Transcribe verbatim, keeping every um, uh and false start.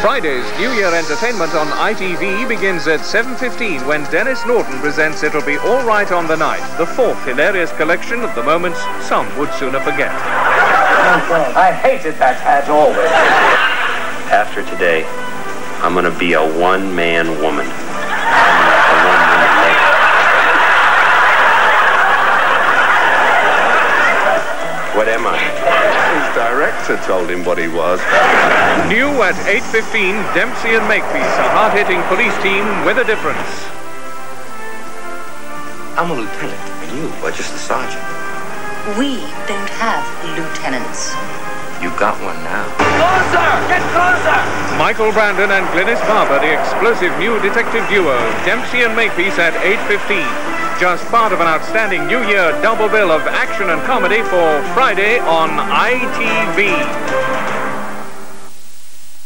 Friday's New Year entertainment on I T V begins at seven fifteen when Dennis Norton presents It'll Be All Right on the Night, the fourth hilarious collection of the moments some would sooner forget. I hated that hat always. After today, I'm going to be a one-man woman. What am I? His director told him what he was. New at eight fifteen, Dempsey and Makepeace, a hard-hitting police team with a difference. I'm a lieutenant, and you are just a sergeant. We don't have lieutenants. You got one now. Closer! Get closer! Michael Brandon and Glynis Barber, the explosive new detective duo, Dempsey and Makepeace at eight fifteen. Just part of an outstanding New Year double bill of action and comedy for Friday on I T V.